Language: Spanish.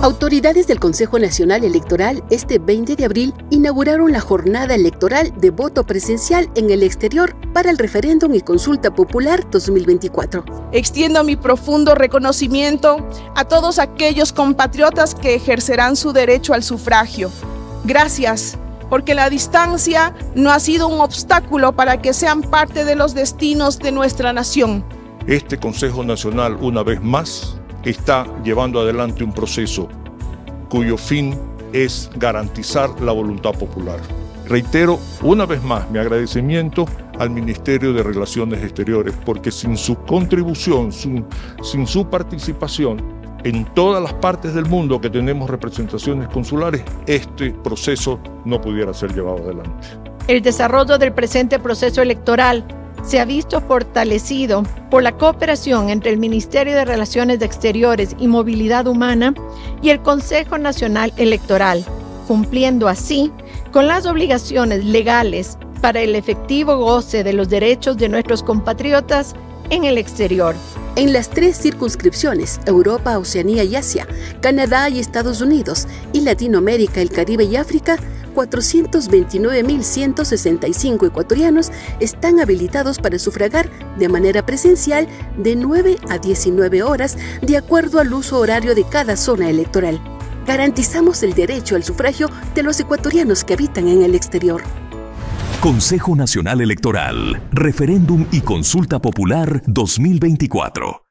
Autoridades del Consejo Nacional Electoral este 20 de abril inauguraron la jornada electoral de voto presencial en el exterior para el referéndum y consulta popular 2024. Extiendo mi profundo reconocimiento a todos aquellos compatriotas que ejercerán su derecho al sufragio. Gracias, porque la distancia no ha sido un obstáculo para que sean parte de los destinos de nuestra nación. Este Consejo Nacional, una vez más, está llevando adelante un proceso cuyo fin es garantizar la voluntad popular. Reitero una vez más mi agradecimiento al Ministerio de Relaciones Exteriores, porque sin su contribución, sin su participación en todas las partes del mundo que tenemos representaciones consulares, este proceso no pudiera ser llevado adelante. El desarrollo del presente proceso electoral se ha visto fortalecido por la cooperación entre el Ministerio de Relaciones Exteriores y Movilidad Humana y el Consejo Nacional Electoral, cumpliendo así con las obligaciones legales para el efectivo goce de los derechos de nuestros compatriotas en el exterior. En las 3 circunscripciones, Europa, Oceanía y Asia, Canadá y Estados Unidos, y Latinoamérica, el Caribe y África, 429.165 ecuatorianos están habilitados para sufragar de manera presencial de 9 a 19 horas de acuerdo al uso horario de cada zona electoral. Garantizamos el derecho al sufragio de los ecuatorianos que habitan en el exterior. Consejo Nacional Electoral, Referéndum y Consulta Popular 2024.